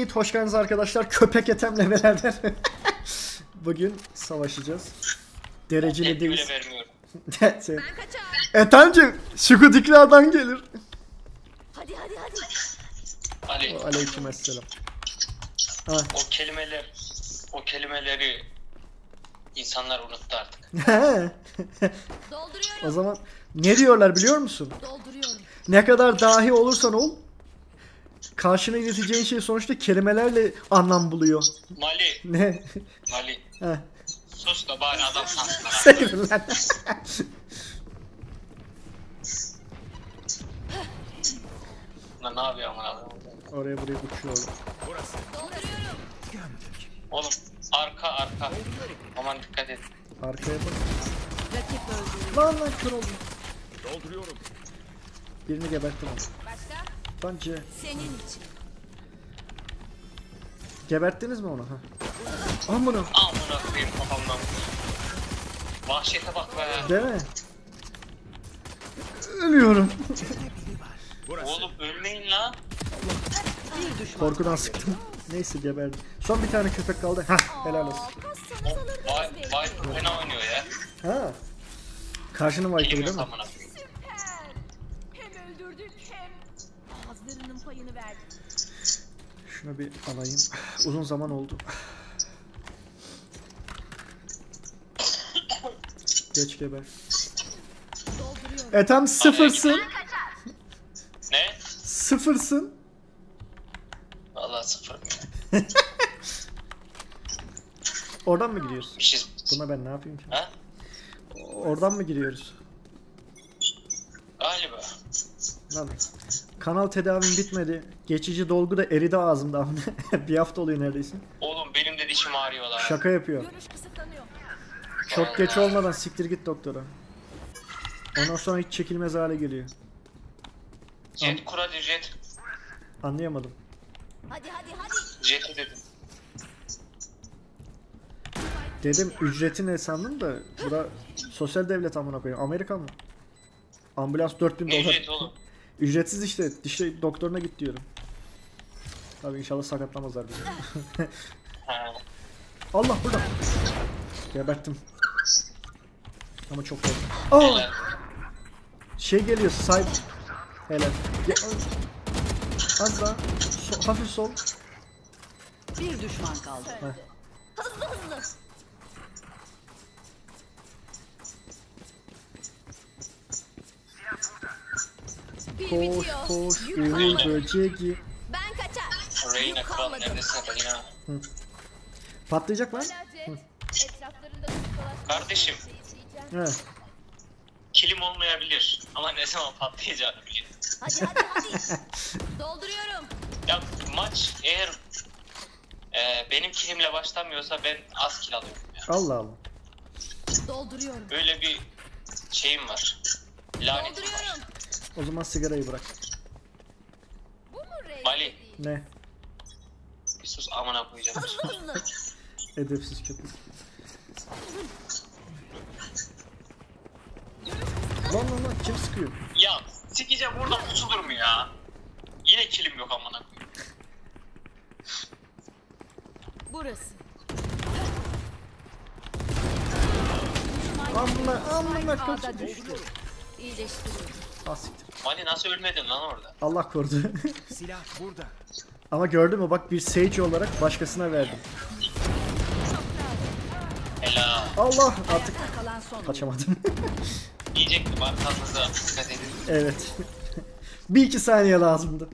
Yiğit, hoş geldiniz arkadaşlar. Köpek Ethem'le beraber bugün savaşacağız. Dereceli değil. Ethem'cim, Şukudikler'den gelir. Hadi. Ali. Aleykümselam. O kelimeleri insanlar unuttu artık. O zaman ne diyorlar biliyor musun? Ne kadar dahi olursan ol, karşına ileteceğin şey sonuçta kelimelerle anlam buluyor. Mali. Ne? Mali. He. Sus da bari adam sansınlar. Sevdim lan. Ne yapıyor amına? Oraya buraya uçuyor. Oğlum arka. Aman dikkat et. Arkaya bak. Rakip öldü. Lan kör oldum. Dolduruyorum. Birini geberttim onu. Başka? Bence. Senin için. Geberttiniz mi onu? Ha. Amına. Amına koyayım kafamdan. Vahşete bak be. Değil mi? Ölüyorum. Oğlum ölmeyin lan. Korkudan sıktım. Neyse geberdim. Son bir tane köpek kaldı. Hah, helal olsun. Vay fena oynuyor ya. Ha. Karşının Viper'ı Kilim değil yok mi? amına. Hem öldürdük hem ağızlarının payını verdik. Şunu bir alayım. Uzun zaman oldu. Geç geber. Ethem sıfırsın. Ne? Sıfırsın. Vallahi sıfır. Oradan mı giriyoruz? Bir şey. Buna ben ne yapayım ki? Ha? Oradan mı giriyoruz? Galiba. Lan. Kanal tedavim bitmedi. Geçici dolgu da eridi ağzımda. Bir hafta oluyor neredeyse. Oğlum benim de dişim ağrıyor lan. Şaka yapıyor. Görüş kısıtlanıyor. Çok geç olmadan siktir git doktora. Ondan sonra hiç çekilmez hale geliyor. Jet kur hadi jet. Anlayamadım. Hadi. Jet'i dedim. Dedim ücreti ne sandım da bura sosyal devlet amına koyayım. Amerika mı? Ambulans 4000 Ne dolar. jet oğlum? Ücretsiz işte. Diş doktoruna git diyorum. Tabii inşallah sakatlamazlar bizi. Ha. Allah burada. Geberttim. Ama çok korktum. Aa! Helal. Şey geliyor side. Helal. Az daha. Hafif sol. Bir düşman kaldı. Hızlı. Koş Uğur böceği. Ben kaçar. Reyna kral neredesin Reyna? Patlayacak lan. Etraflarında Kardeşim He. kilim olmayabilir ama ne zaman patlayacağını biliyorum. Hadi. Dolduruyorum. Ya maç eğer benim kilimle başlamıyorsa ben az kill alıyorum ya. Allah Allah. Dolduruyorum. Böyle bir şeyim var. Lanetim var. O zaman sigarayı bırak. Bu mu rey? Mali Ne? bir sus amına koyacağım. Hızlı. Edepsiz köpek. Lan kim sıkıyor? Ya sikeceğim burada pusulur mu ya? Yine kilim yok amına koyayım. Burası. Amına kaç düştü. İyileştiriyorum. Asiktir. Mali nasıl ölmedin lan orada? Allah korudu. Silah burada. Ama gördün mü bak bir Sage olarak başkasına verdim. Helal. Allah artık Kalan son. kaçamadım. Diyecektim arkanıza dikkat edin. Evet. Bir iki saniye lazımdı.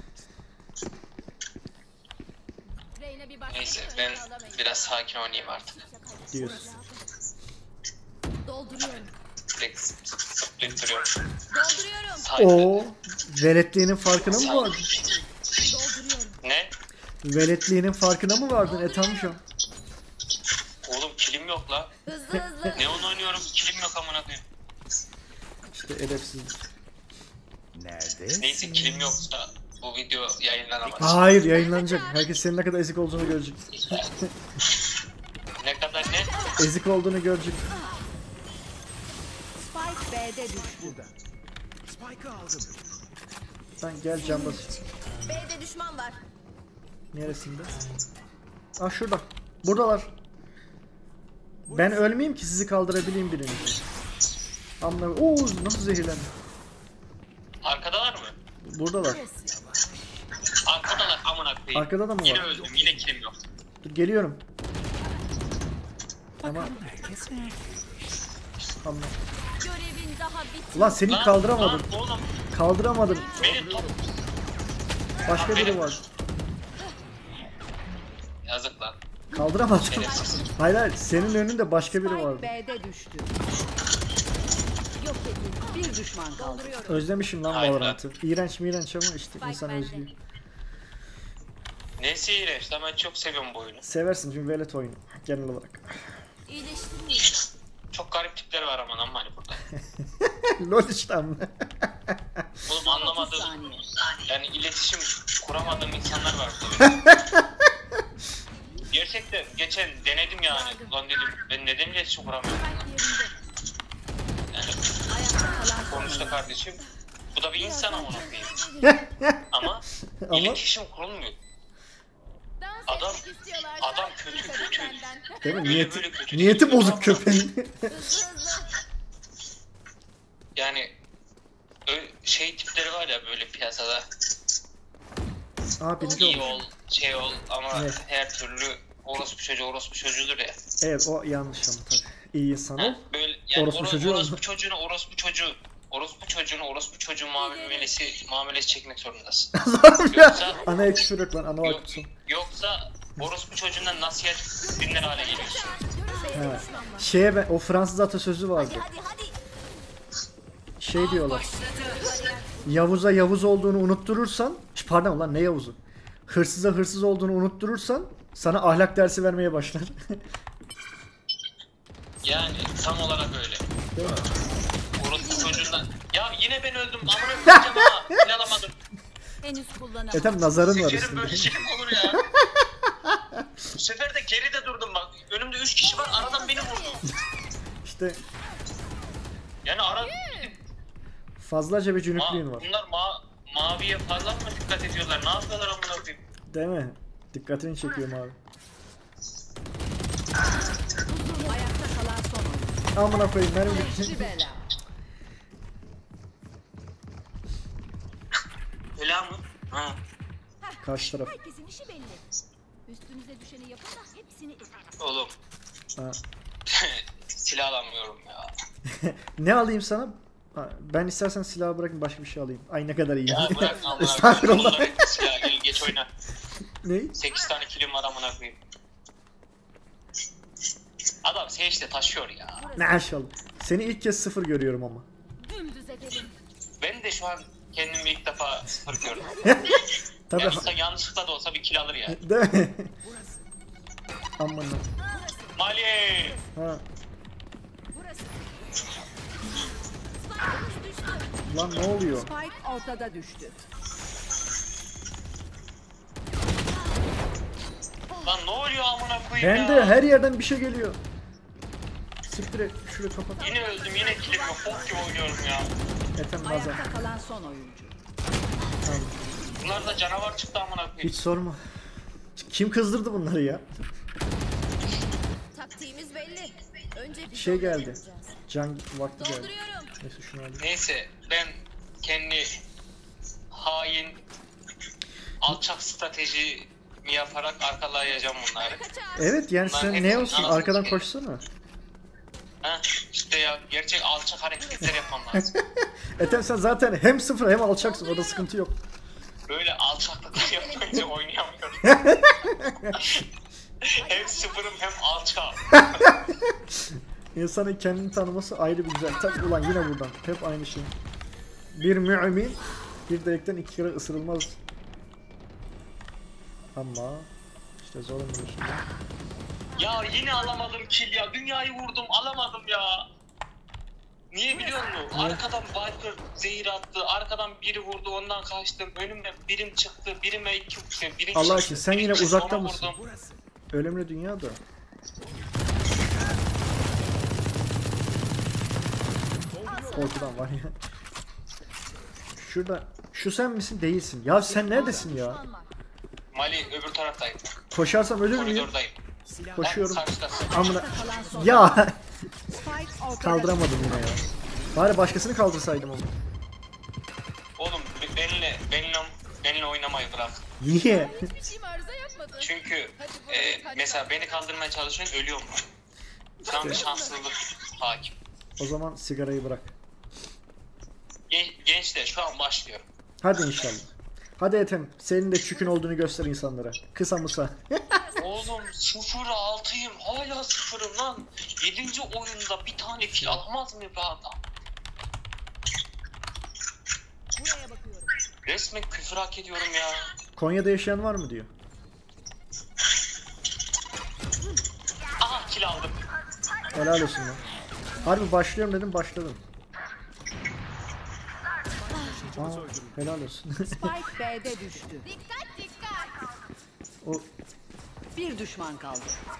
Reyna bir başka Neyse ben biraz sakin oynayayım artık. Diyorsun. Dolduruyorum. Direkt zıplayıp duruyorum. Dolduruyorum. Sakin. O veletliğinin farkına mı vardın? Dolduruyorum. Ne? Veletliğinin farkına mı vardın Etham'cığım? Oğlum kilim yok la. Hızlı. Neon oynuyorum kilim yok amına koyayım. İşte edepsiz. Nerede? Neyse kilim yoksa bu video yayınlanamaz. Hayır yayınlanacak. Herkes senin ne kadar ezik olduğunu görecek. Ne kadar ne? Ezik olduğunu görecek. Spike B'de düştü. Burada. Spike'ı aldım. Sen gel can bas. B'de düşman var. Neresinde? Ah şurada. Buradalar. Ben ölmeyeyim ki sizi kaldırabileyim birini. Amına. Oo nasıl zehirlendi? Arkadalar mı? Buradalar. Arkadalar amına koyayım. Arkada da mı Yine var? öldüm. Yine kilim yok. Dur geliyorum. Ama amına. Görevin daha bitmedi. Ulan seni kaldıramadım. Lan oğlum. Kaldıramadım. Beni top. Başka biri var. Yazık lan. Kaldıramadım. Şerefsiz. Hayır hayır senin önünde başka biri Spike vardı. B'de düştü. Yok edildi. Bir düşman kaldı. Dolduruyorum. Özlemişim lan Hayır lan. Valorant'ı. İğrenç ama işte Spike insan bende. özlüyor. Neyse iğrenç lan ben çok seviyorum bu oyunu. Seversin çünkü velet oyunu genel olarak. İyileştirmeyin. Çok garip tipler var ama lan hani burada. Lol işte ama. Oğlum 30 anlamadığım, saniye. yani iletişim kuramadığım insanlar var burada. Gerçekten geçen denedim yani. Ulan dedim ben neden iletişim kuramıyorum? Spike yerinde. Yani Ayakta kalan son sonuçta oyuncu. kardeşim bu da bir insan ama onu koyayım. Ama Ama- iletişim kurulmuyor. Dans Adam- etmek istiyorlar. adam kötü, İstedim kötü. senden. Değil mi? Böyle Niyeti, böyle kötü niyeti değil. bozuk köpeğin. Hızlı hızlı. Yani şey tipleri var ya böyle piyasada Aa birinci iyi oldu. ol, şey ol ama Evet. her türlü orospu çocuğudur ya. Evet o yanlış ama tabii. İyi insan ol. Ha, böyle yani Orospu çocuğu orospu oldu. çocuğu muamelesi çekmek zorundasın. Ya, Yoksa- ana ekşi yok lan ana Yok, vakıfsın. yoksa orospu çocuğundan nasihat dinler hale geliyorsun. Ha. Şeye ben, o Fransız atasözü vardı. Hadi hadi. Şey diyorlar. Yavuz'a Yavuz olduğunu unutturursan, pardon lan ne Yavuz'u? Hırsıza hırsız olduğunu unutturursan sana ahlak dersi vermeye başlar. Yani tam olarak öyle. Değil mi? Orospu çocuğundan. Ya yine ben öldüm. Amına koyacağım ha. İnanamadım. Henüz kullanamadım. Etem nazarın var Sikerim böyle üstünde. şey mi olur ya? Bu sefer de geride durdum bak. Önümde 3 kişi var. Aradan beni vurdu. İşte Yani fazlaca bir cünüklüğün var. bunlar maviye fazla mı dikkat ediyorlar? Ne yapıyorlar amına koyayım? Değil mi? Dikkatini çekiyorum abi. Ayakta kalan son oyuncu. Amına koyayım mermi Beşli bitti. bela. Bela mı? Ha. Karşı taraf. Herkesin işi belli. Üstünüze düşeni yapın da hepsini Oğlum Ha. silah alamıyorum ya. Ne alayım sana? Ha, ben istersen silahı bırakın başka bir şey alayım. Ay ne kadar iyi. Ya bırak amına koyayım. Estağfurullah. Bunlar hep silah. Gel geç oyna. Ne? 8 tane kilim var amına koyayım. Adam Sage'de taşıyor ya. Maşallah. Seni ilk kez sıfır görüyorum ama. dümdüz edelim. Ben de şu an kendimi ilk defa sıfır gördüm. Tabii. Yanlışlıkla da olsa bir kill alır ya. Değil mi? Aman. Mali! Ha. Burası. Spike'ımız düştü. Lan ne oluyor? Spike ortada düştü. Lan ne oluyor amına koyayım Ben ya? de her yerden bir şey geliyor. Siktir et. Şurayı kapat. Yine öldüm yine killim yok. Bok gibi oynuyorum ya. Etem nazar. Ayakta kalan son oyuncu. Tamam. Bunlar da canavar çıktı amına koyayım. Hiç sorma. Kim kızdırdı bunları ya? Taktiğimiz belli. Önce bir Şey yol geldi. yapacağız. Can vakti geldi. Dolduruyorum. Neyse şunu alayım. Neyse ben kendi hain alçak stratejimi yaparak arkalayacağım bunları. Kaçar. Evet yani Bunlar sen hep ne olsun lazım arkadan ki. koşsana. Ha işte ya gerçek alçak hareketler yapmam lazım. Etem sen zaten hem sıfır hem alçaksın orada sıkıntı yok. Böyle alçaklıklar yapmayınca oynayamıyorum. Hem sıfırım hem alçağım. İnsanın kendini tanıması ayrı bir güzel. Tabii ulan yine buradan. Hep aynı şey. Bir mümin bir delikten 2 kere ısırılmaz. Ama işte zorunlu şimdi. Ya yine alamadım kill ya. Dünyayı vurdum alamadım ya. Niye biliyor musun? Arkadan Viper zehir attı. Arkadan biri vurdu ondan kaçtım. Önüme birim çıktı. Birime iki biri Allah çıktı, aşkına, sen biri yine çıktı, uzakta ona mısın? vurdum. Ölümlü dünya da. Korkudan var ya. Şurada. Şu sen misin? Değilsin. Ya sen neredesin ya? Düşman var. Mali öbür taraftayım. Koşarsam ölür müyüm? Koridordayım. Silah Koşuyorum. Karşıdasın. Amına. Kalan son. Ya Spike ortada. kaldıramadım yine ya. Bari başkasını kaldırsaydım onu. Oğlum benimle oynamayı bırak. Niye? Hiçbir şeyim arıza yapmadı. Çünkü Hadi Burak, hadi mesela bak. beni kaldırmaya çalışıyorsun ölüyorum. Şu an bir şanssızlık hakim. O zaman sigarayı bırak. Gençler şu an başlıyor. Hadi inşallah. Hadi Ethem, senin de çükün olduğunu göster insanlara. Kısa mısa. Oğlum 0-6'yım hala 0'ım lan. 7. oyunda bir tane kill alamaz mı be adam? Buraya bakıyorum. Resmen küfür hak ediyorum ya. Konya'da yaşayan var mı diyor. Aha kill aldım. Helal olsun lan. Harbi başlıyorum dedim, başladım. Aa, helal olsun. Spike B'de düştü. Dikkat dikkat. O Bir düşman kaldı.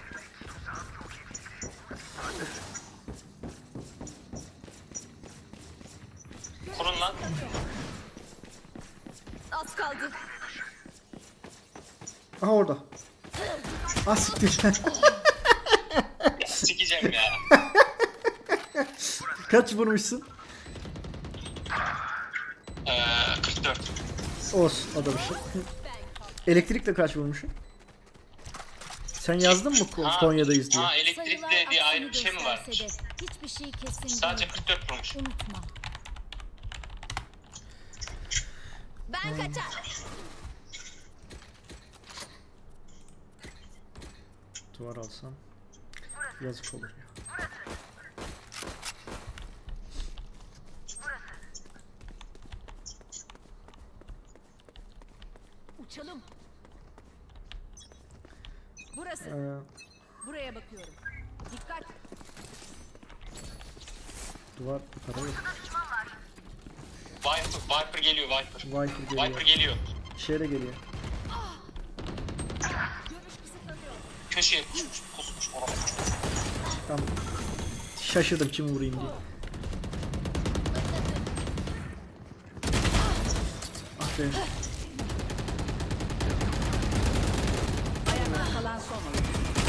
Kurun lan. Az kaldı. aha orada. Ah siktir. Sikeceğim ya. Kaç vurmuşsun? 44. Olsun, o da bir şey. Elektrikle kaç vurmuşsun? Sen yazdın mı Konya'dayız diye? Ha elektrikte diye ayrı bir şey mi varmış? Hiçbir şey kesin Sadece değil. 44 vurmuş. Unutma. Ben kaçar. Duvar alsam yazık olur ya. Uçalım. Burası. Buraya bakıyorum. Dikkat. Duvar yukarı yok. Viper geliyor Viper. Viper geliyor. Viper geliyor. Şehre geliyor. Görüş kısıtlanıyor. Köşeye pusmuş. Tam şaşırdım kimi vurayım diye. Ah be. Ayakta kalan son oyuncu.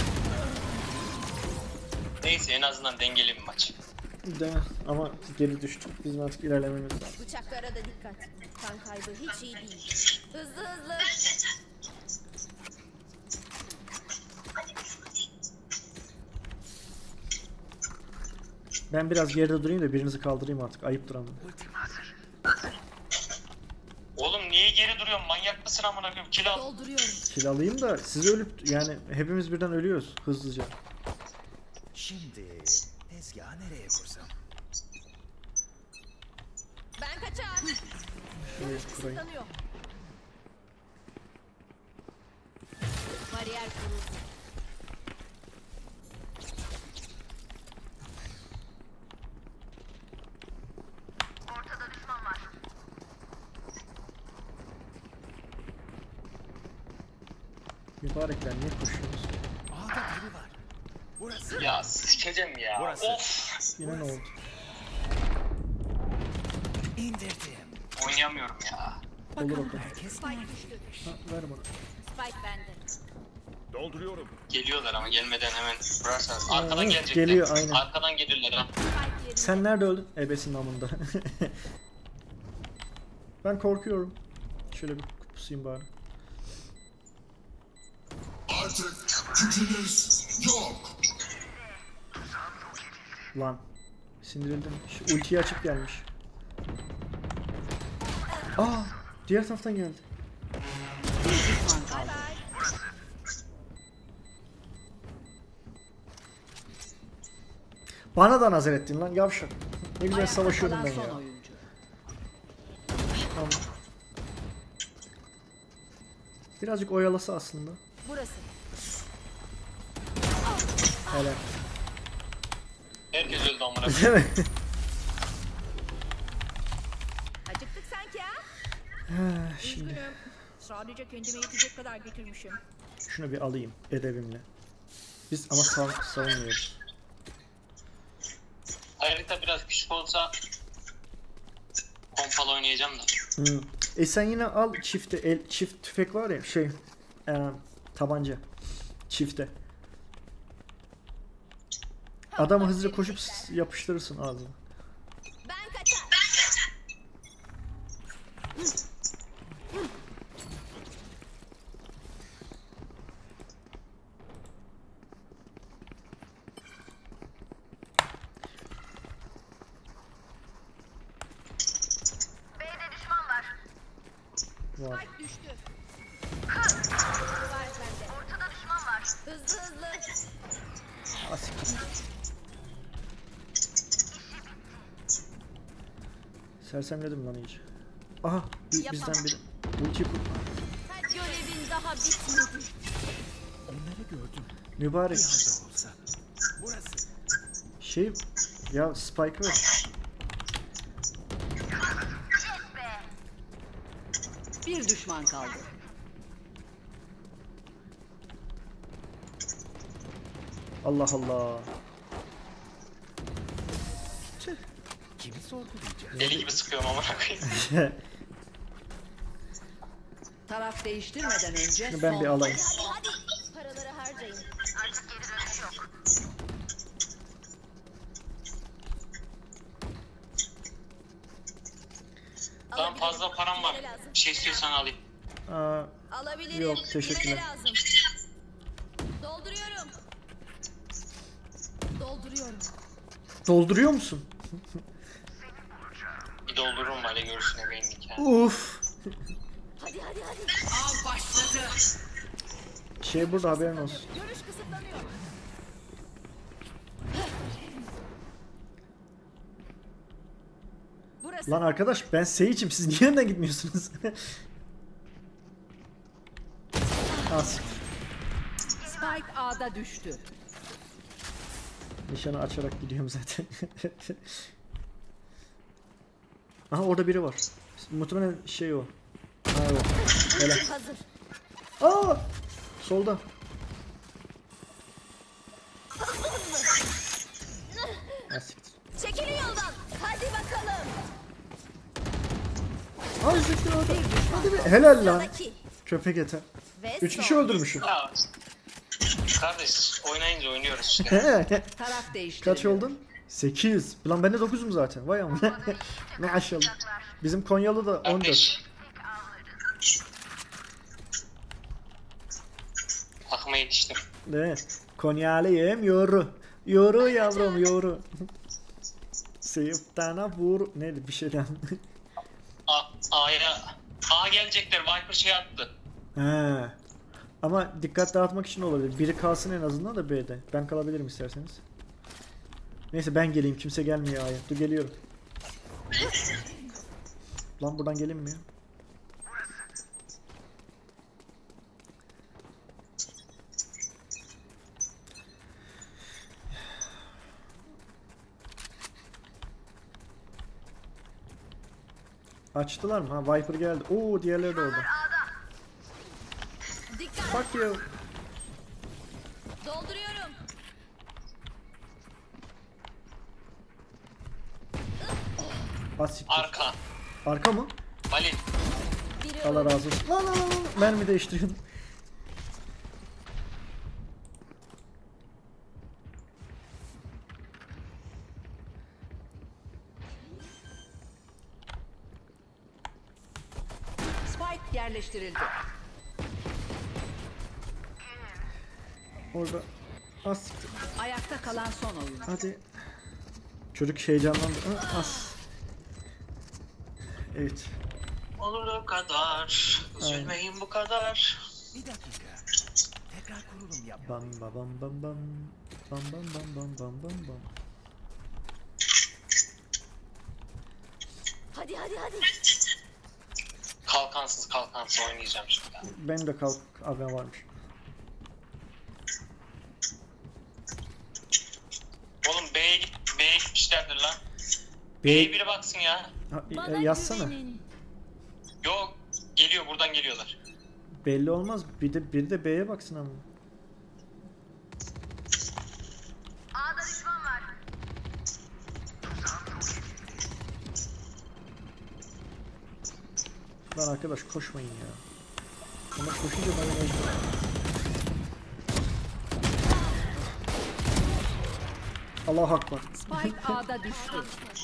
Neyse en azından dengeli bir maç. Değil mi? Ama geri düştük. Bizim artık ilerlememiz lazım. Bıçaklara da dikkat. Kan kaybı hiç iyi değil. Hızlı hızlı. Ben biraz geride durayım da birinizi kaldırayım artık. Ayıptır ama. Oğlum niye geri duruyorsun? Manyak mısın amına koyayım? Kill al. Dolduruyorum. Kill alayım da siz ölüp yani hepimiz birden ölüyoruz hızlıca. Şimdi tezgahı nereye kursam? Ben kaçar. Şuraya kurayım. Kısıtlanıyor. Bariyer kuruldu. Mübarekler niye koşuyorsunuz? A'da biri var. Burası. Ya sikeceğim ya. Burası. Of. Yine ne oldu? İndirdim. Oynayamıyorum ya. Olur o kadar. Herkes Spike düştü. Ha, ver bana. Spike bende. dolduruyorum. Geliyorlar ama gelmeden hemen vurarsanız. Arkadan evet, gelecekler. geliyor, aynen. Arkadan gelirler ha. Spike yerinde. Sen nerede öldün? Ebesin namında. Ben korkuyorum. Şöyle bir pusayım bari. Artık gücünüz yok. Lan. Sindirildim. Şu ultiyi açıp gelmiş. Aa, diğer taraftan geldi. Bir düşman kaldı. Bana da nazar ettin lan yavşak. Ne güzel Ayakta savaşıyordum kalan ben son ya. oyuncu. Tamam. Birazcık oyalası aslında. Burası. Helal. Herkes öldü amına koyayım. Değil mi? Acıktık sanki ha? Ha, şimdi Üzgünüm. Sadece kendime yetecek kadar getirmişim. şunu bir alayım edebimle. Biz ama savunmuyoruz. Harita biraz küçük olsa pompalı oynayacağım da. Sen yine al çift tüfek var ya Tabanca. Çifte. Adamı hızlıca koşup yapıştırırsın ağzına. Ben kaçar. Var. Spike düştü. Var bende. Ortada düşman var. Hızlı hızlı. Asiktir. Sersemledim lan iyice. Aha bizden biri. Ulti kur. Görevin daha bitmedi. Onları gördüm. Mübarek. Bir anda olsa. Burası. Şey ya Spike ver. Bir düşman kaldı. Allah Allah. Kimi sorgulayacağız? Deli gibi sıkıyorum amına koyayım. Taraf değiştirmeden önce Şunu ben son bir alayım. Hadi hadi. Paraları harcayın. Artık geri dönüş yok. Daha fazla param var. Bir şey istiyorsan alayım. Aa, Alabilirim. Yok, teşekkürler. Kime ne lazım? Dolduruyorum. Dolduruyorum. dolduruyor musun? Bir doldururum böyle görüşüne benim hikayem. Uf. Hadi hadi hadi. Av başladı. Şey burada haberin olsun. Görüş kısıtlanıyor. Burası. Lan arkadaş ben Sage'im siz niye önden gitmiyorsunuz? As. Spike A'da düştü. Nişanı açarak gidiyorum zaten. Aha orada biri var. Muhtemelen şey o. Ha o. Hele. Hazır. Aa! Solda. Ha, siktir. Çekilin yoldan. Hadi bakalım. Ay siktir orada. Hadi be. Helal lan. Sıradaki. Köpek ete. Ve 3 kişi son. öldürmüşüm. Ya kardeş oynayınca oynuyoruz işte. Taraf değiştirdi. Kaç oldun? 8. Ulan ben de 9'um zaten. Vay amına. Maşallah. Bizim Konyalı da Ben 14. 5. Takıma yetiştim. Evet. Konyalıyım yoru. Yoru yavrum yoru. Seyftana vur. Neydi bir şeyden. A gelecekler. Viper şey attı. He. Ama dikkat dağıtmak için olabilir. Biri kalsın en azından da B'de. Ben kalabilirim isterseniz. Neyse ben geleyim. Kimse gelmiyor A'ya. Dur geliyorum. Lan buradan gelin mi ya? Açtılar mı? Ha Viper geldi. Oo diğerleri de orada. Dikkat. Fuck you. Dolduruyorum. Asiktir. Arka. Arka mı? Halil. Biri Allah razı olsun. Lan lan lan. Mermi değiştiriyordum. Spike yerleştirildi. Orada. Asiktir. Ayakta kalan son oyun. Hadi. Çocuk heyecanlandı. Ha, as. Evet. Olur o kadar. Üzülmeyin bu kadar. Bir dakika. Tekrar kurulum yap. Bam bam bam bam bam. Bam bam bam bam bam bam bam. Hadi hadi hadi. Kalkansız oynayacağım şimdi. Benim de kalk abim varmış. Oğlum B'ye gitmişlerdir lan. B B'ye biri baksın ya. Bana yazsana. güvenin. Yok. Geliyor buradan geliyorlar. Belli olmaz. Bir de B'ye baksın ama. Lan arkadaş koşmayın ya. Ama koşunca ben öldüm. Allahu Akbar. Spike A'da düştü.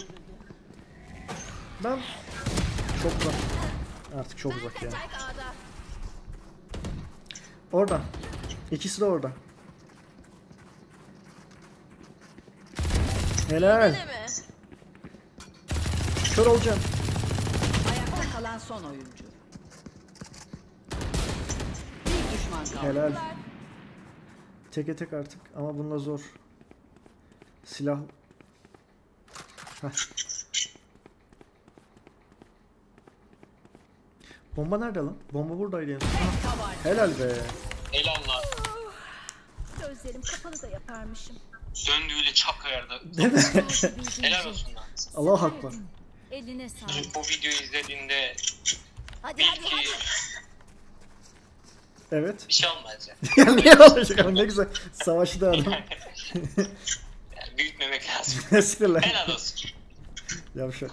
Ben çok uzak. Artık çok uzak ya. Spike A'da. Orada. İkisi de orada. Helal. Öyle mi? Kör olacağım. Ayakta kalan son oyuncu. Bir düşman kaldı. Helal. Teke tek artık ama bununla zor. Silah. Heh. Bomba nerede lan? Bomba buradaydı yani. Helal be. Eyvallah. Gözlerim kapalı da yaparmışım. Döndüğüyle çakayardı. Değil mi? Helal olsun lan. Allahu Akbar. Eline sağlık. Bu videoyu izlediğinde Hadi bil hadi ki hadi. Evet. bir şey olmaz ya. Ya niye olacak ama ne güzel. Savaşı da adam. Yani büyütmemek lazım. Siktir lan. Helal olsun. Yavşak.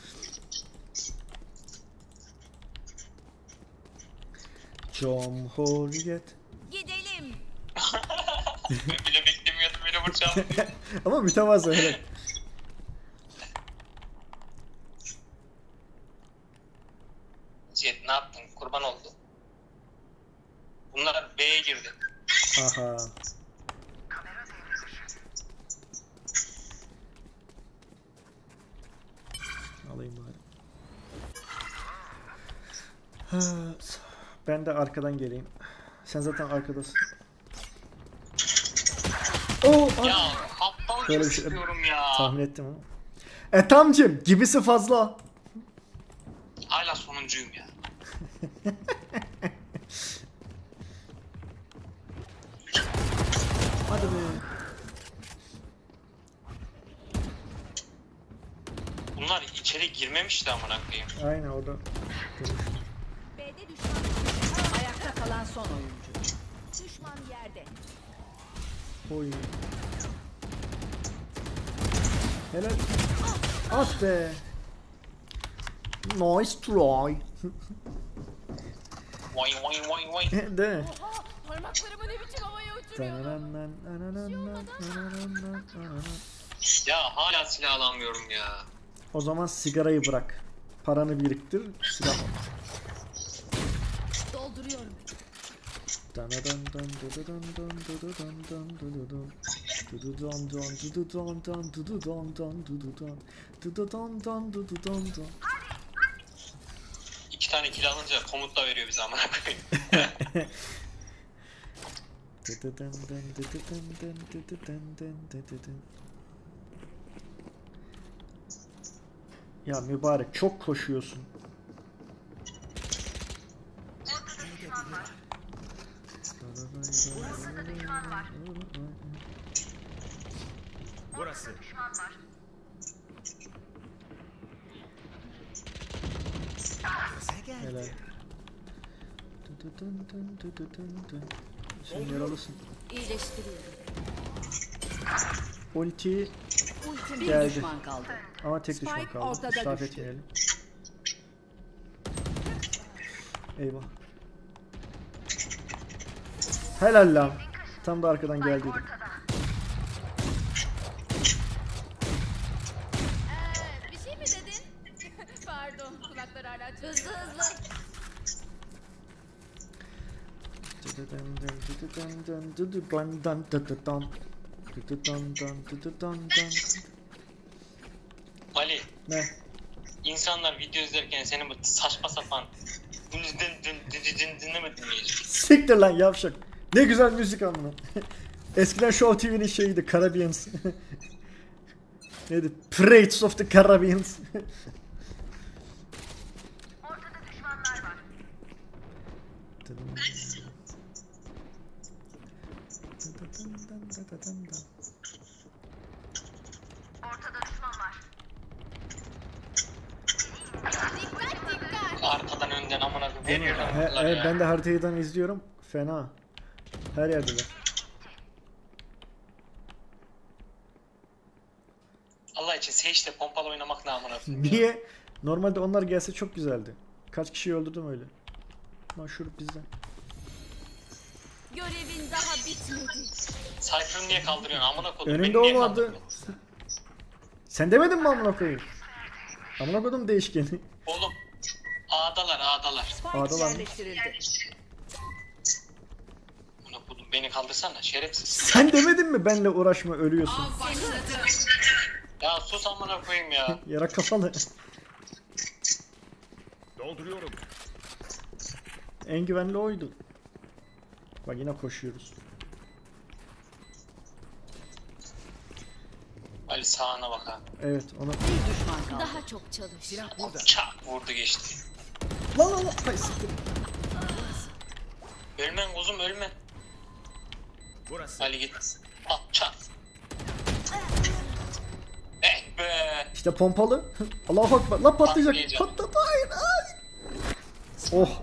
Cumhuriyet. Gidelim. Ben bile beklemiyordum böyle vuracağım. Ama mütevazı helal. Jet ne yaptın? Kurban oldu. Bunlar B'ye girdi. Aha. Alayım bari. Ha, ben de arkadan geleyim. Sen zaten arkadasın. Oo, Ya ay. aptal Böyle gibi bir şey- sıkıyorum ya. Tahmin ettim ama. Tamcım gibisi fazla. Hala sonuncuyum ya. Hadi be. Bunlar içeri girmemişti amına koyayım. Aynen orada. B'de düşman. Ayakta kalan son oyuncu. Düşman yerde. Oy. Helal. At be. Nice try. Vay vay vay vay. Değil mi? Oha, parmaklarımı ne biçim havaya uçuruyorum. Ya hala silah alamıyorum ya. O zaman sigarayı bırak. Paranı biriktir, silah al. Dolduruyorum. İki tane kill alınca komut da veriyor bize amına koyayım. Ya mübarek çok koşuyorsun. Burası. Burası geldi. Helal. Sen yaralısın. İyileştiriyorum. Ulti Bir geldi. düşman kaldı. Ama tek düşman Spike kaldı. ortada İsraf düştü. etmeyelim. Eyvah. Helal lan. Tam da arkadan geldiydim. Bir şey mi dedin? Pardon, kulaklar hala açık. Hızlı hızlı. Ali, Ne? insanlar video izlerken senin bu saçma sapan dinlemedin mi hiç? Siktir lan yavşak. Ne güzel müzik amına. Eskiden Show TV'nin şeyiydi Caribbeans. Neydi? Pirates of the Caribbeans. Ortada düşmanlar var. Ortada düşman var. Dikkat dikkat. Arkadan önden amına koyayım veriyorlar bunlar ya. Ben de haritadan izliyorum. Fena. Her yerdeler. Allah için Sage'de pompalı oynamak ne amına koyayım. Niye? Normalde onlar gelse çok güzeldi. Kaç kişiyi öldürdüm öyle. Ama şurup bizden. Görevin daha bitmedi. Cypher'ı niye kaldırıyorsun? Amına kodum. Önünde beni niye o vardı. kaldırıyorsun? Sen demedin mi amına koyayım? Amına koydum değişkeni. Oğlum. A'dalar. Spike A'dalar mı? yerleştirildi. Amına kodum beni kaldırsana şerefsiz. Sen demedin mi benle uğraşma ölüyorsun. Ya sus amına koyayım ya. Yara kafalı. Dolduruyorum. En güvenli oydu. Bak yine koşuyoruz. Ali sağına bak ha. Evet onu. Bir düşman kaldı. Daha çok çalış. Silah burada. Çak vurdu geçti. Lan lan lan. Ay, siktir. Ölmen kuzum ölmen. Burası. Ali git. At çak. Eh be. İşte pompalı. Allahu Akbar. Lan patlayacak. Patlayacak. Patladı. Hayır. Ay. Oh.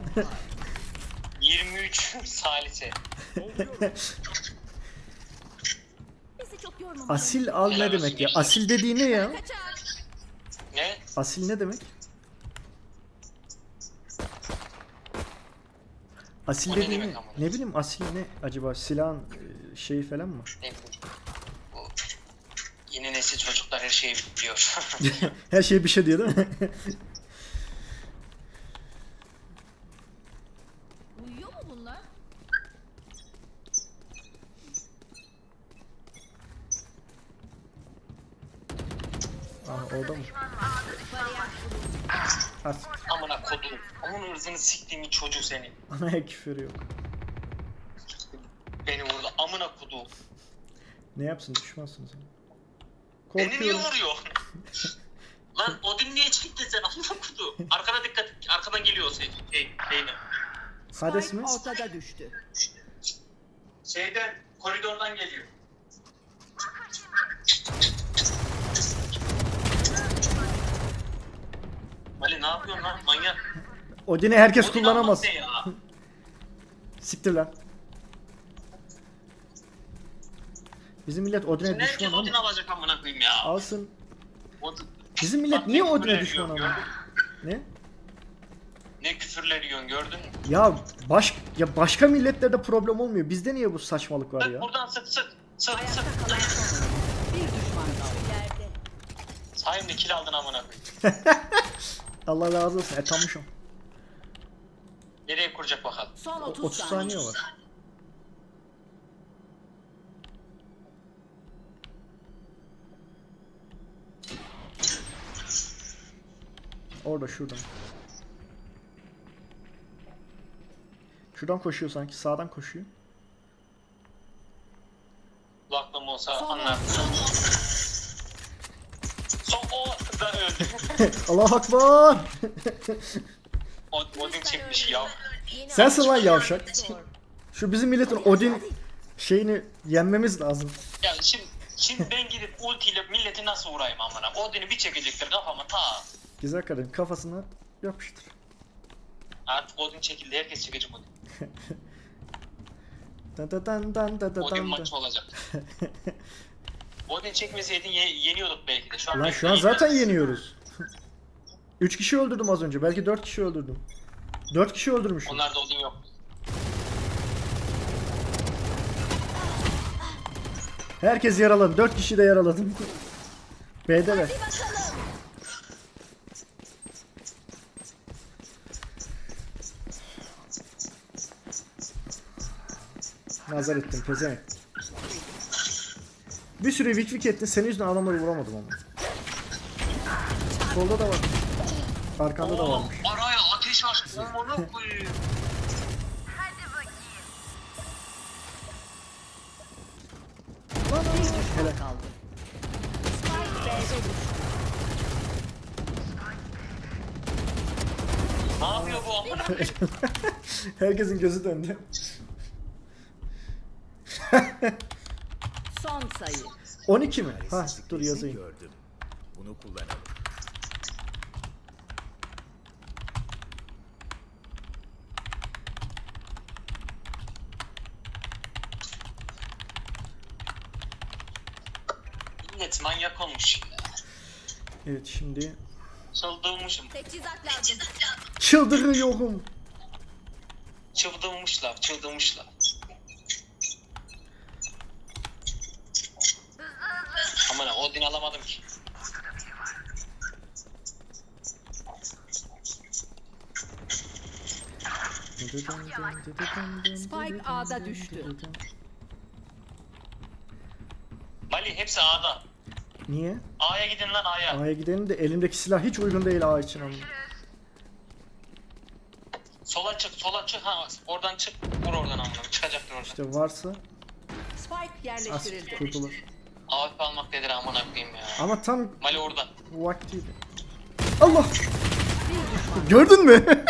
23 salise. Dolduruyorum. Bizi çok yormamak. Asil al ne Helal demek olsun ya? gençler. Asil dediği ne ya? Kaçar. Ne? Asil ne demek? Asil O ne dediği ne? demek ama? Ne bileyim asil ne acaba? Silahın şeyi falan mı? Ne bileyim. Bu yeni nesil çocuklar her şeyi biliyor. Her şey bir şey diyor değil mi? Uyuyor mu bunlar? Aha orada mı? As Amına kodum. Onun ırzını siktiğimin çocuğu senin. anaya küfür yok. Beni vurdu. Amına kodum. Ne yapsın düşmansın sen. Beni niye Korkuyorum. vuruyor? Lan Odin niye çekti sen amına kodum? Arkana dikkat et. Arkadan geliyor o şey. Şeyine. Hades Spike mi? ortada düştü. Şeyden koridordan geliyor. Ali ne yapıyorsun lan manyak? Odin'i herkes Odin kullanamaz. almak ne ya? Siktir lan. Bizim millet Odin'e Şimdi herkes düşman Odin ama alacak amına koyayım ya. alsın. Odin. Bizim millet Bak, niye ne Odin'e küfürler düşman yiyor, ama? gördün mü? Ne? Ne küfürler yiyorsun gördün mü? Ya başka milletlerde problem olmuyor. Bizde niye bu saçmalık var Sık ya? buradan sık. Ayakta kalan son oyuncu. Bir düşman kaldı. İleride. Sayın kill aldın amına koyayım. Allah razı olsun. Tamam. Nereye kuracak bakalım? Son 30, 30 saniye var. Orada şuradan. Şuradan koşuyor sanki. Sağdan koşuyor. Kulaklığım olsa Son anlardın. Son o da öldü. Allahu Akbar. Odin çekmiş ya. Yeni Sensin lan alışveriş yavşak. zor. Şu bizim milletin Odin şeyini yenmemiz lazım. Ya şimdi ben gidip ultiyle milleti nasıl vurayım amına? Odin'i bir çekecektir kafama ta. Güzel kadın kafasına yapıştır. Artık Odin çekildi herkes çekecek Odin. Dan dan dan dan dan Odin dan. maçı olacak. Odin çekmeseydin yeniyorduk belki de. Lan şu an zaten yeniyoruz. 3 kişi öldürdüm az önce. Belki 4 kişi öldürdüm. 4 kişi öldürmüşüm. Onlarda Odin yok. Herkes yaraladı. 4 kişi de yaraladım. B'deler. Nazar ettim pezevenk. Bir süre vik ettin. Senin yüzünden adamları vuramadım ama. Solda da var. Arkanda da varmış. Araya ateş açtı. Amına koyayım. Bir düşman kaldı. Spike B'de düştü. Ne yapıyor bu amına koyayım? Herkesin gözü döndü. Son sayı. 12 mi? Ha Çaresizlik dur bizi yazayım. Gördüm. Bunu kullanalım. Millet manyak olmuş ya. Evet şimdi Çıldırmışım. Teçhizat lazım. çıldırıyorum. Çıldırmışlar. Aman ha, Odin alamadım ki. Spike A'da düştü. Mali hepsi A'da. Niye? A'ya gidin lan A'ya. A'ya gidelim de elimdeki silah hiç uygun değil A için ama. Sola çık, sola çık. Ha, oradan çık. Vur oradan amına. Çıkacaktır oradan. İşte varsa Spike as yerleştirildi. kurtulur. AWP almak nedir amına koyayım ya. Ama tam Mali orada. vaktiydi. Allah! Gördün mü?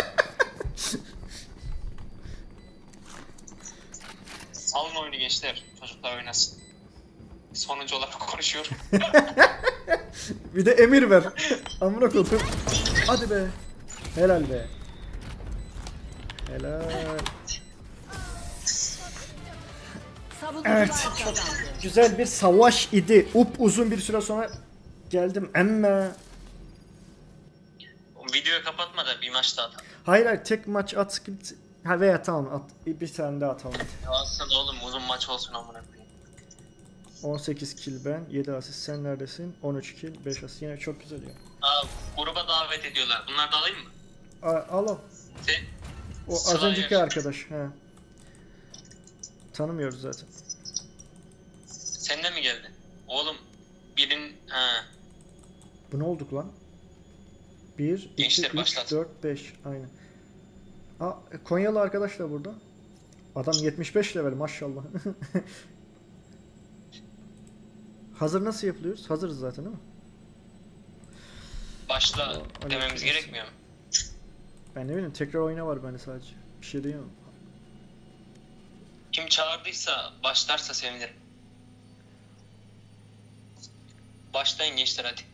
Salın oyunu gençler. Çocuklar oynasın. Sonuncu olarak konuşuyorum. Bir de emir ver. Amına koydum. Hadi be. Helal be. Helal. Savunucular Evet. kazandı. Güzel bir savaş idi. Uzun bir süre sonra geldim ama. Videoyu kapatma da bir maç daha atalım. Hayır tek maç at. Ha veya tamam at. Bir tane daha atalım. Ya aslında oğlum uzun maç olsun amına koyayım. 18 kill ben, 7 asist sen neredesin? 13 kill, 5 asist yine çok güzel ya. Aa, gruba davet ediyorlar. Bunları da alayım mı? Al. Sen, O az Sıraya önceki geç. arkadaş. He. Tanımıyoruz zaten. sen de mi geldin? Oğlum ha. Bu ne olduk lan? 1, 2, Gençler 3, başlat. 4, 5. Aynen. Konyalı arkadaş da burada. Adam 75 level maşallah. Hazır nasıl yapılıyoruz? Hazırız zaten değil mi? Başla Aleyküm dememiz selam. gerekmiyor mu? Ben ne bileyim tekrar oyna var bende sadece. Bir şey diyemem. Kim çağırdıysa başlarsa sevinirim. Başlayın gençler hadi.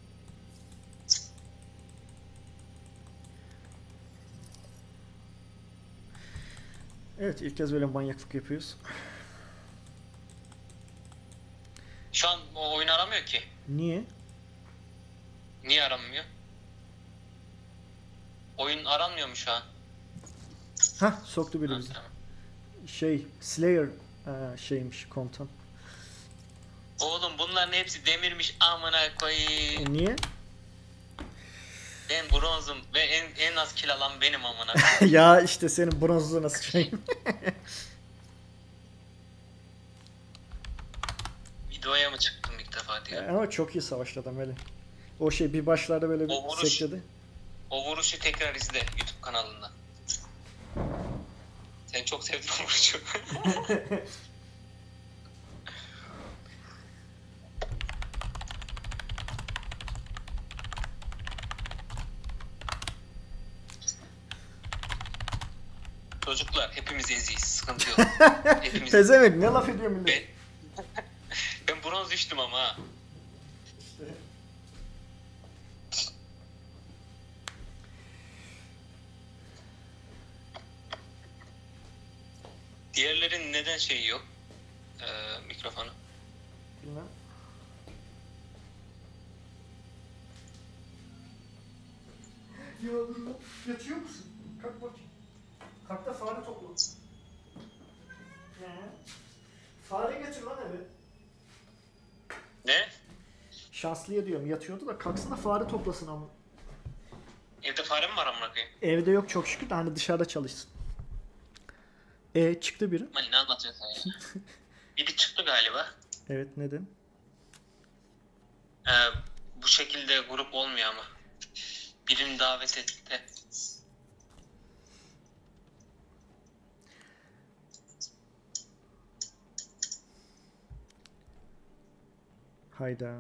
Evet ilk kez böyle manyaklık yapıyoruz. Şu an o oyun aramıyor ki. Niye? Niye aranmıyor? Oyun aranmıyor mu şu an? Hah soktu biri Ha, bizi. tamam. Slayer şeymiş komutan. Oğlum bunların hepsi demirmiş amına koyayım. Niye? Ben bronzum ve en az kill alan benim amına. Ya işte senin bronzluğuna sıçayım. Videoya mı çıktım ilk defa diye. Ama çok iyi savaştı adam öyle. O şey bir başlarda böyle O bir vuruş. sekledi. O vuruşu tekrar izle YouTube kanalında. Sen çok sevdin o vuruşu. Çocuklar hepimiz eziyiz, sıkıntı yok. Hepimiz. Pezevenk ne laf ediyor millet? Ben bronz düştüm ama ha. Diğerlerin neden şeyi yok? Mikrofonu. Bilmem. Yatıyor musun? Kalk bakayım. Kalk da fare topla. Fare getir lan eve. Ne? Şanslıya diyorum yatıyordu da kalksın da fare toplasın ama. Evde fare mi var amına koyayım? Evde yok çok şükür de hani dışarıda çalışsın. Çıktı biri. Mali ne anlatıyorsun sen ya? Biri çıktı galiba. Evet neden? Bu şekilde grup olmuyor ama. Birini davet etti. Hayda.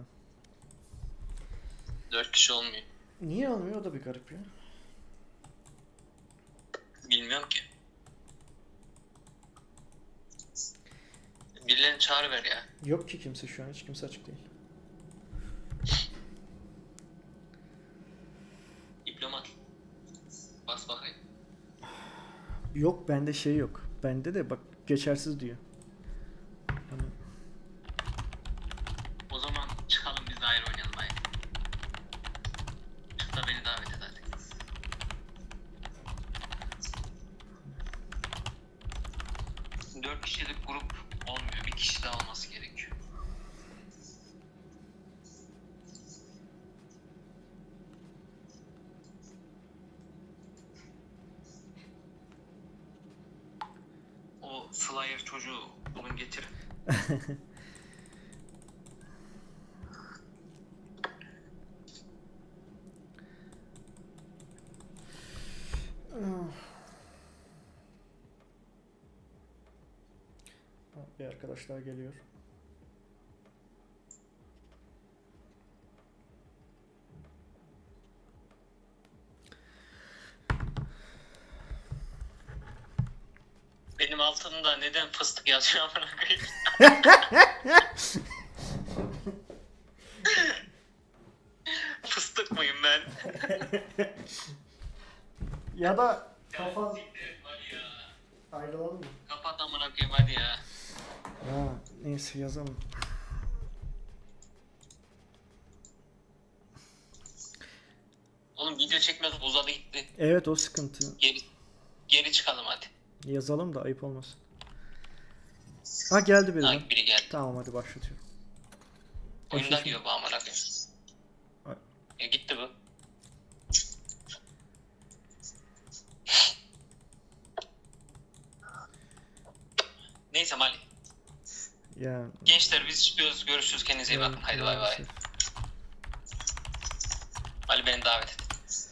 4 kişi olmuyor. Niye olmuyor o da bir garip ya. Bilmiyorum ki. Birilerini çağırıver ya. Yok ki kimse şu an hiç kimse açık değil. Diplomat. Bas bakayım. Yok bende şey yok. Bende de bak geçersiz diyor. Hani O zaman çıkalım biz de ayrı oynayalım hayır. Çık da beni davet et hadi. Dört kişilik grup olmuyor. Bir kişi daha olması gerekiyor. o Slayer çocuğu bulun getirin. Bir arkadaşlar geliyor. Benim altımda neden fıstık yazıyor amına koyayım? Fıstık mıyım ben? Ya da kafan Siktir, hadi ya. ayrılalım mı? Kapat amına koyayım hadi ya. Ha, neyse yazalım. Oğlum video çekmez uzadı gitti. Evet, o sıkıntı. Geri çıkalım hadi. Yazalım da ayıp olmasın. Ha, geldi biri. Ha, biri geldi. Tamam, hadi başlatıyorum. Oyunda diyor bu amına koyayım. Ay. Gitti bu. Neyse Mali. Yani Gençler biz çıkıyoruz. Görüşürüz. Kendinize iyi bakın. Haydi bay bay. Mali beni davet et.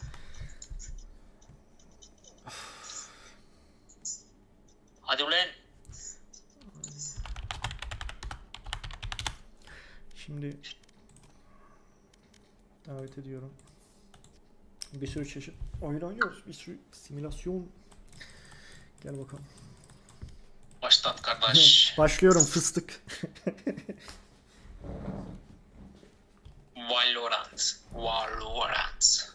Hadi ulan. Şimdi davet ediyorum. Bir sürü çeşit oyun oynuyoruz. Bir sürü simülasyon. Gel bakalım. Başlat kardeş. Başlıyorum fıstık. Valorant. Valorant.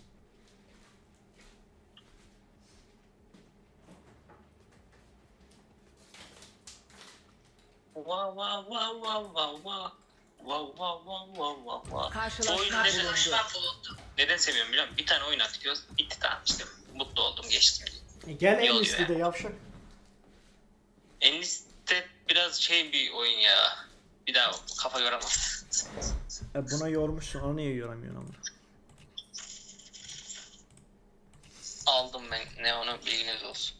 Wow wow wow wow wow wow. Wow wow wow wow wow wow. Karşılaşma Bu oyunu neden, bulundu. neden seviyorum biliyor musun? Bir tane oyun atıyoruz. Bitti tamam işte. Mutlu oldum geçtim. Gel İyi en oluyor listede ya. yavşak. Enlisted biraz şey bir oyun ya. Bir daha kafa yoramam. Buna yormuşsun, onu niye yoramıyorsun ama? Aldım ben Neon'u bilginiz olsun.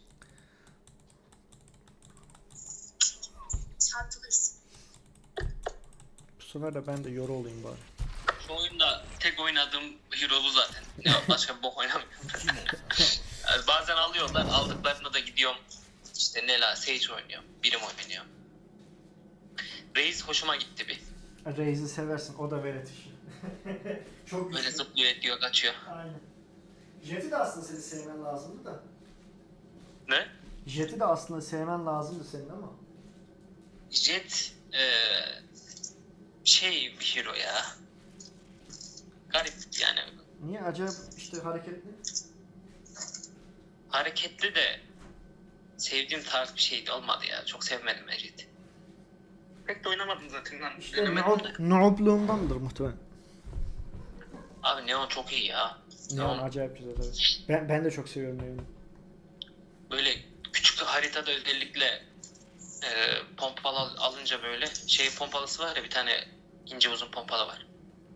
Bu sefer de ben de yoru olayım bari. Şu oyunda tek oynadığım hero bu zaten. Ya başka bir bok oynamıyorum. Yani bazen alıyorlar, aldıklarında da gidiyorum. İşte Nela, Sage oynuyorum, Birim oynuyorum. Reis hoşuma gitti bir. Reis'i seversin, o da velet işi. Çok Böyle güçlü. zıplıyor ediyor, kaçıyor. Aynen. Jet'i de aslında seni sevmen lazımdı da. Ne? Jet'i de aslında sevmen lazımdı senin ama. Jet şey bir hero ya. Garip yani. Niye? Acayip işte hareketli. Hareketli de sevdiğim tarz bir şeydi olmadı ya. Çok sevmedim ben Jet'i. Pek de oynamadım zaten lan. İşte Denemedim de. noobluğundandır muhtemelen. Abi Neon çok iyi ya. Neon acayip güzel tabii. Ben de çok seviyorum Neon'u. Böyle küçük haritada özellikle pompalı alınca böyle şey pompalısı var ya bir tane ince uzun pompalı var.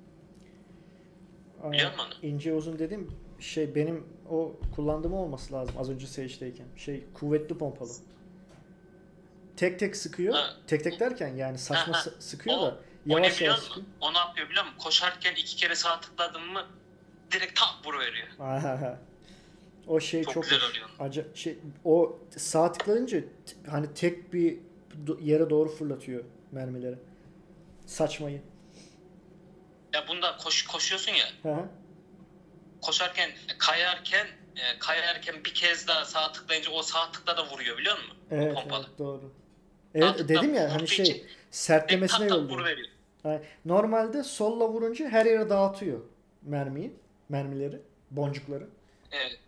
Biliyor musun onu? İnce uzun dediğim şey benim o kullandığım olması lazım az önce Sage'deyken. Şey kuvvetli pompalı. Tek tek sıkıyor. Ha. Tek tek derken yani saçma Ha, ha. sıkıyor O- da O ne yavaş biliyor yavaş musun? sıkıyor. O ne yapıyor biliyor musun? Koşarken 2 kere sağ tıkladım mı direkt tak vuruveriyor. Ahaha. O şey Çok çok güzel hoş. oluyor. Şey o sağ tıklayınca hani tek bir yere doğru fırlatıyor mermileri. Saçmayı. Ya bunda koşuyorsun ya. Hı hı. Koşarken kayarken bir kez daha sağ tıklayınca o sağ tıkla da vuruyor biliyor musun? Evet, Pompalı. evet doğru. Sağ Evet tıkla dedim ya vurduğu hani için şey direkt sertlemesine tak tak yolluyor. vuruveriyor. Yani normalde solla vurunca her yere dağıtıyor mermileri, boncukları, Evet.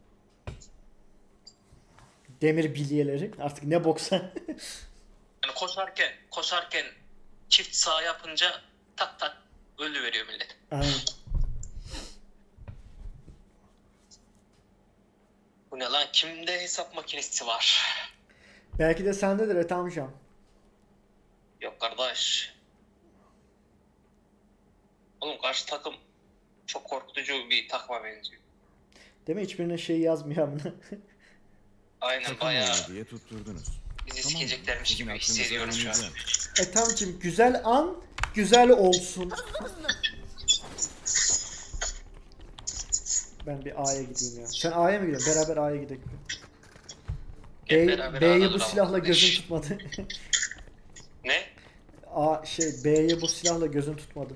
demir bilyeleri artık ne boksa. Yani koşarken çift sağ yapınca tak tak öldürüveriyor millet. Aynen. Bu ne lan? Kimde hesap makinesi var? Belki de sendedir Ethamcan. Yok kardeş. Oğlum karşı takım çok korkutucu bir takıma benziyor. Değil mi? Hiçbirine şey yazmıyor bunu. Aynen Takım bayağı oyunu diye tutturdunuz. Bizi sikeceklermiş gibi hissediyorum şu an. Tamamcığım, güzel an güzel olsun. Ben bir A'ya gideyim ya. Sen A'ya mı gidiyorsun? Beraber A'ya gidelim. Gel beraber B'ye A'da bu duralım. silahla gözüm tutmadı. Ne? B'ye bu silahla gözüm tutmadı.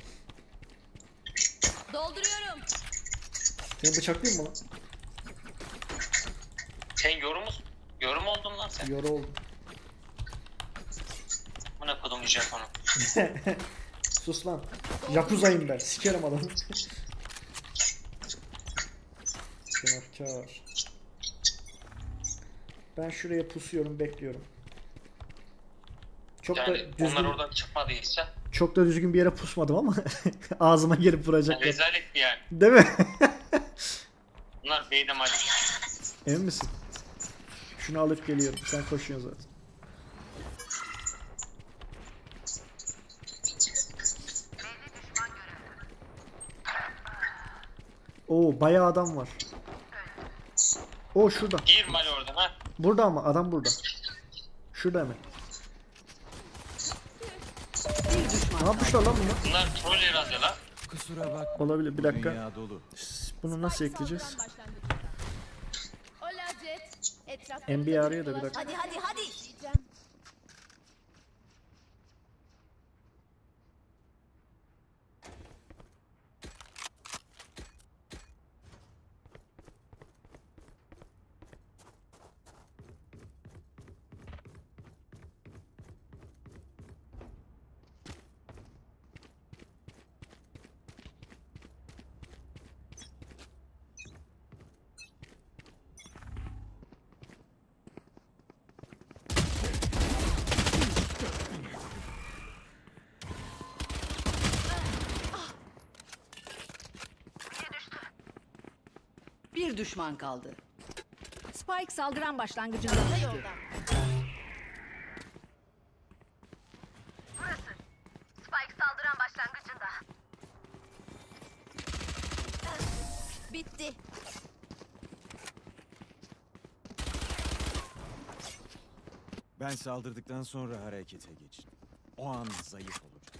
Dolduruyorum. Seni bıçaklayayım mı lan? Sen yorum oldun lan sen. Yoru oldum. Buna kodum Japon'u. Sus lan. Yakuza'yım ben. Sikerim adamı. Günahkar. Ben şuraya pusuyorum, bekliyorum. Çok Yani da düzgün, onlar oradan çıkmadıysa çok da düzgün bir yere pusmadım ama ağzıma gelip vuracaklar. rezalet yani. Değil mi? Bunlar beyde maç. Emin misin? Şunu alıp geliyorum. Sen koşuyorsun zaten. Oo, bayağı adam var. O şurada. Gir Mali oradan ha. Burada ama adam burada. Şurada hemen. Bir düşman Ne yapmışlar lan bunu? Bunlar troll herhalde lan. Kusura bak. Olabilir, bir dakika. Dünya dolu. Bunu nasıl ekleyeceğiz? Saldıran başlangıcında. Ola Jet. Etrafta NBA arıyor da bir dakika. Hadi hadi hadi. Bir düşman kaldı. Spike saldıran başlangıcında Çanta düştü. yolda. Spike saldıran başlangıcında. Bitti. Ben saldırdıktan sonra harekete geçin. O an zayıf olacak.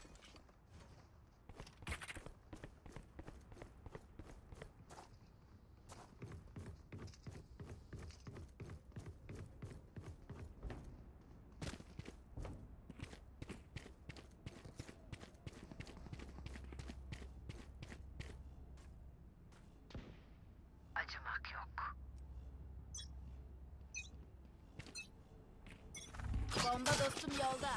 Acımak yok. Bomba dostum yolda.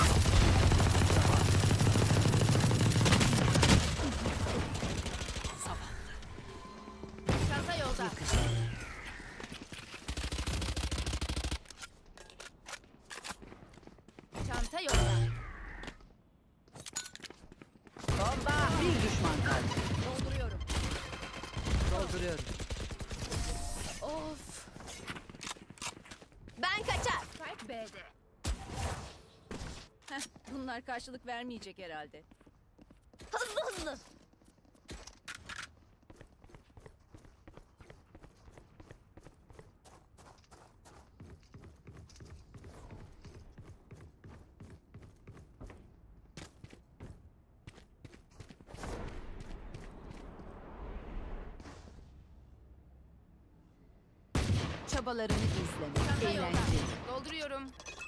Çanta yolda. Çanta yolda. Bomba. Bir düşman kaldı. Dolduruyorum. Dolduruyorum. Of. Ben kaçar. Spike B'de. Bunlar karşılık vermeyecek herhalde. Hızlı hızlı. Çabalarını izlemek Çanta yolda. eğlenceli. Dolduruyorum.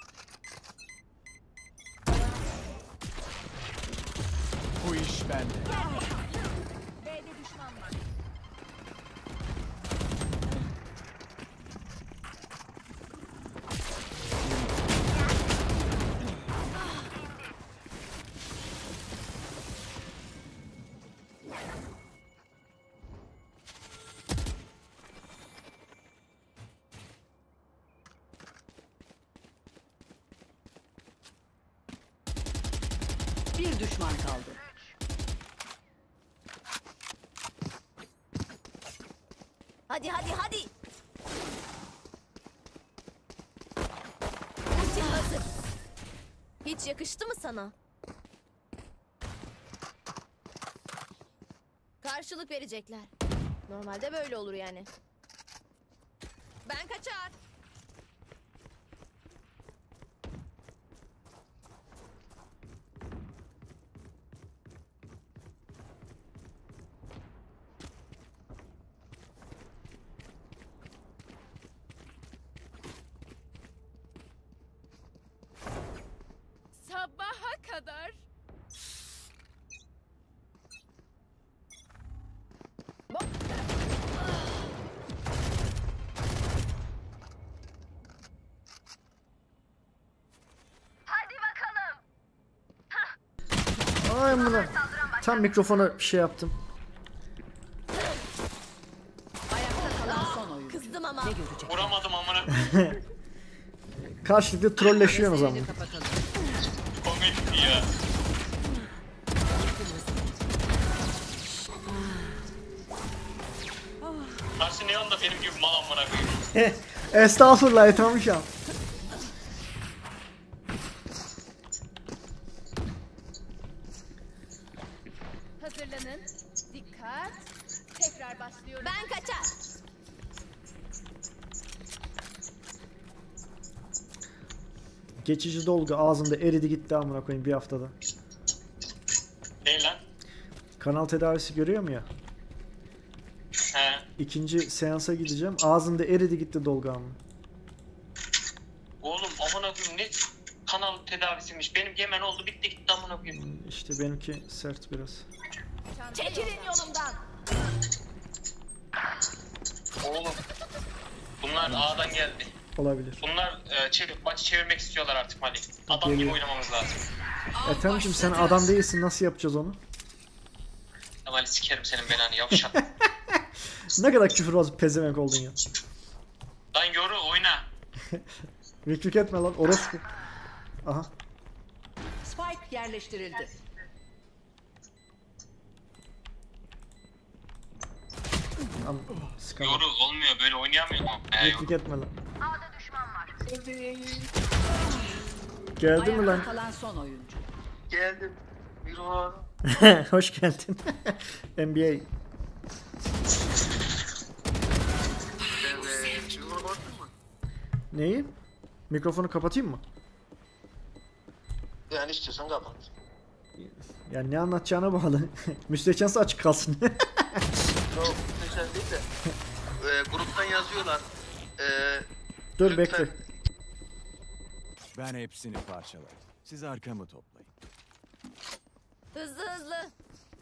Bu iş bende. B'de düşman var. Bir düşman kaldı. Hadi hadi hadi. Ultim hazır. Hiç yakıştı mı sana? Karşılık verecekler. Normalde böyle olur yani. Ben kaçar. Sabaha kadar. Hadi bakalım. Ay amına. Tam mikrofona bir şey yaptım. Ayakta kalan son oyuncu. Kızdım ama. Ne görecek? Vuramadım amına. Karşılıklı trolleşiyorsunuz ama. Gözlerini kapatalım. Komikti ya. Karşı Neon da benim gibi mal amına koyayım. Estağfurullah etmemişim. Hazırlanın. Dikkat. Tekrar başlıyorum. Ben kaçar. Geçici dolgu ağzımda eridi gitti amına koyayım bir haftada. Ne lan? Kanal tedavisi görüyor mu ya? He. İkinci seansa gideceğim. Ağzımda eridi gitti dolgu amına. Oğlum amına koyayım ne kanal tedavisiymiş. Benim hemen oldu bitti gitti amına koyayım. İşte benimki sert biraz. Çekilin yolumdan. Oğlum. Bunlar A'dan geldi. Olabilir. Bunlar maçı çevirmek istiyorlar artık Mali. Adam gibi Geliyor. oynamamız lazım. Ethem'cim sen adam değilsin, nasıl yapacağız onu? Mali sikerim senin belanı yavşak. Ne kadar küfürbaz pezevenk oldun ya. Lan yoru oyna. Veklik etme lan orospu. Aha. Spike yerleştirildi. Sıkamam. Yoru olmuyor böyle oynayamıyor mu? Veklik etme lan. A'da düşman var. Geldi mi lan? Ayakta kalan son oyuncu. Geldim. Yoru. Hoş geldin. NBA. Neyi? Mikrofonu kapatayım mı? Yani istiyorsan kapat. Yani ne anlatacağına bağlı. Müstehcense açık kalsın. Yok güzel değil de. Gruptan yazıyorlar. Dur Lütfen. bekle. Ben hepsini parçalarım. Siz arkamı toplayın. Hızlı hızlı.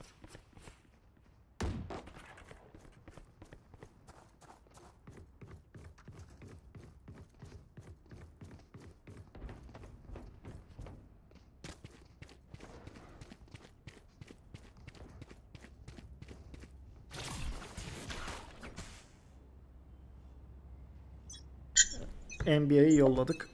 NBA'yi yolladık.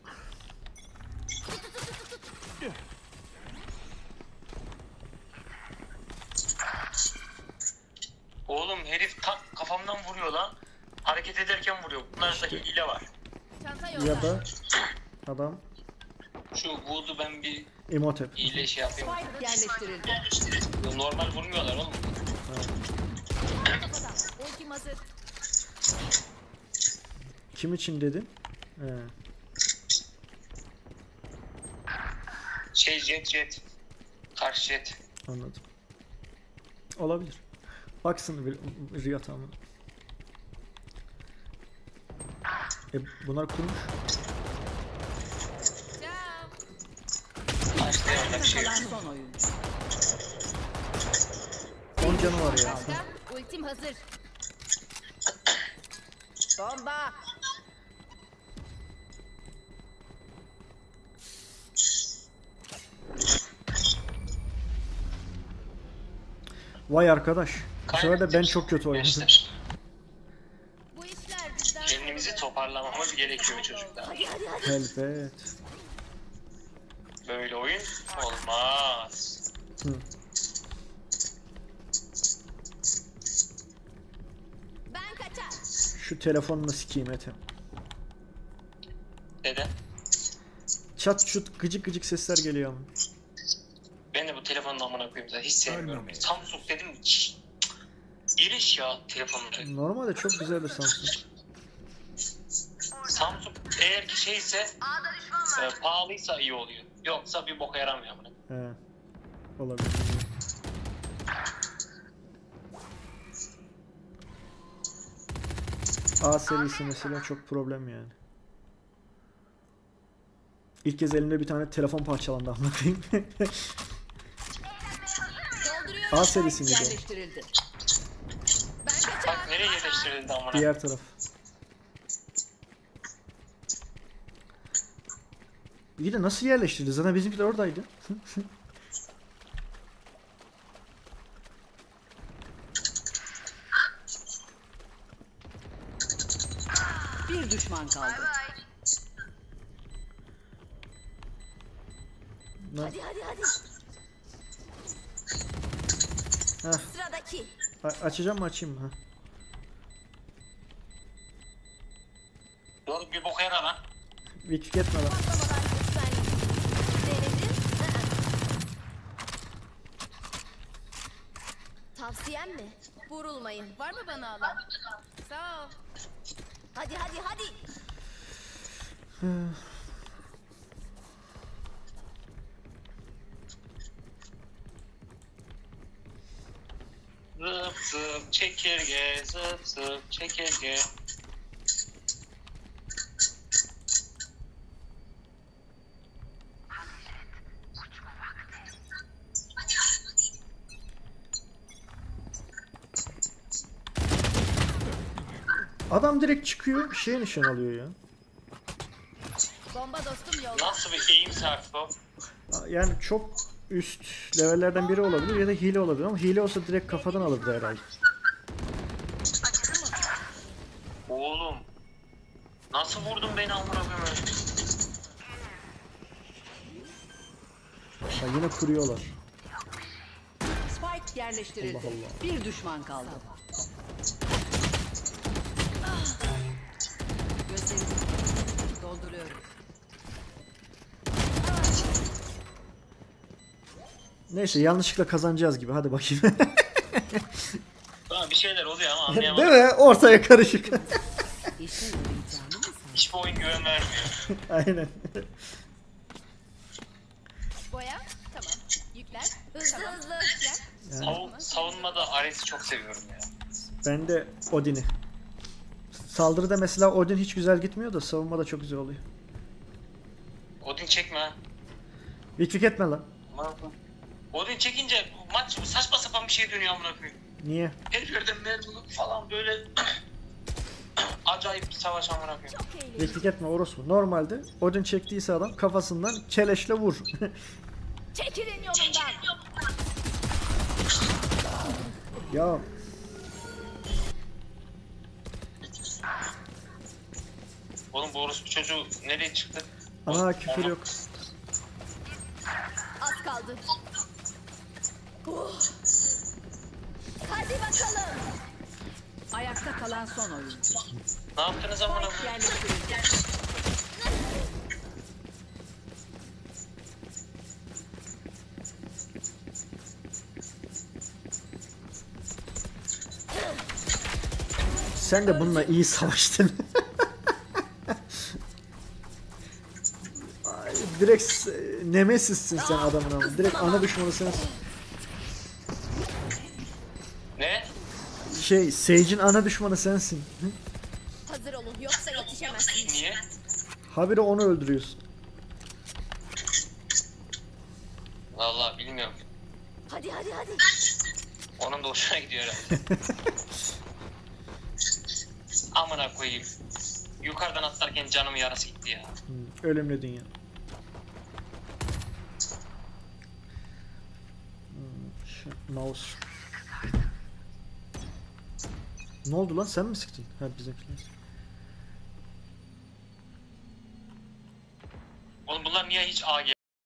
Oğlum herif tak kafamdan vuruyor lan. Hareket ederken vuruyor. Bunlarda hile var. Çanta yolda. Ya da adam Şu Wood'u ben bir Imhotep. hile şey yapayım. Spike yerleştirildi. Normal vurmuyorlar oğlum. Ultim hazır. Kim için dedin? Jet. Karşı jet. Anladım. Olabilir. Baksın Riyad ama. Bunlar kurmuş. Cam. Karşı orada bir şey yok. Kalan son oyuncu. 10 canı var ya. Başla. Ultim hazır. Bomba. Vay arkadaş. Bu sefer de ben çok kötü oynadım. Gençler, Bu işler bizden. kendimizi toparlamamız gerekiyor çocuklar. Hadi hadi hadi. Elbet. Böyle oyun olmaz. Hı. Ben kaçar. Şu telefonunu sikeyim Ethem. Neden? Çat şut gıcık gıcık sesler geliyor ama. Ben de bu telefonun amına koyayım zaten hiç sevmiyorum. Ölmemeli. Samsung dedim giriş ya telefonları. Normalde çok güzeldir Samsung. Samsung eğer ki şeyse A'da düşman var. pahalıysa iyi oluyor. Yoksa bir boka yaramıyor amına. He. Olabilir. A serisi mesela çok problem yani. İlk kez elimde bir tane telefon parçalandı amına koyayım. Dolduruyorum. A serisi miydi o? Yerleştirildi. Ben kaçar. Bak nereye yerleştirildi amına. Diğer taraf. İyi de nasıl yerleştirdi? Zaten bizimkiler oradaydı. Bir düşman kaldı. Lan, Hadi hadi hadi. heh, Sıradaki. açacağım mı açayım mı? Ha. Dur bir boka yara lan. Vikik etme lan. Patlamalar lütfen. Denedin. Tavsiyem mi? Vurulmayın. Var mı bana alan? Sağ ol. Hadi hadi hadi. Zıp zıp çekirge, zıp zıp çekirge. Adam direkt çıkıyor, şeye nişan alıyor ya. Bomba dostum yolda. Nasıl bir eğim sarfı o? Yani çok üst levellerden biri olabilir ya da hile olabilir ama hile olsa direkt kafadan alırdı herhalde. Oğlum. Nasıl vurdun beni amına koyayım? Ha, yine kuruyorlar. Spike yerleştirildi. Allah Allah. Bir düşman kaldı. Gözlerini dolduruyorum. Neyse yanlışlıkla kazanacağız gibi, hadi bakayım. Tamam bir şeyler oluyor ama Değil anlayamadım. mi? Ortaya karışık. İşe yarayacağını mı sandın? Hiçbir oyun güven vermiyor. Aynen. Boya. Tamam. Yükler. Hızlı hızlı. Savunmada Ares'i çok seviyorum ya. Ben de Odin'i. Saldırıda mesela Odin hiç güzel gitmiyor da savunmada çok güzel oluyor. Odin çekme ha. Vikik etme lan. Odin çekince maç saçma sapan bir şey dönüyor amına koyayım. Niye? Her yerden mermi falan böyle acayip bir savaş amına koyayım. Çok eğlenceli. Vikik etme orospu. Normalde Odin çektiyse adam kafasından keleşle vur. Çekilin yolumdan. Ya Oğlum bu orospu çocuğu nereye çıktı? ana küfür yok. Az kaldı. Hadi bakalım. Ayakta kalan son oyuncu. Ne yaptınız amına Spike koyayım? yerleştirildi. Sen de bununla iyi savaştın. Ay, direkt Nemesis'sin sen adamın ama. Direkt ana düşmanı sensin. Ne? Sage'in ana düşmanı sensin. Hı? Hazır olun yoksa yetişemezsiniz. Niye? Habire onu öldürüyorsun. Vallahi bilmiyorum. Hadi hadi hadi. Onun da hoşuna gidiyor herhalde. Amına koyayım. Yukarıdan atlarken canım yarası gitti ya. Ölümlü dünya. Mouse. Ne oldu lan, sen mi sıktın? Ha bizimkiler. Oğlum bunlar niye hiç A gelmiyor?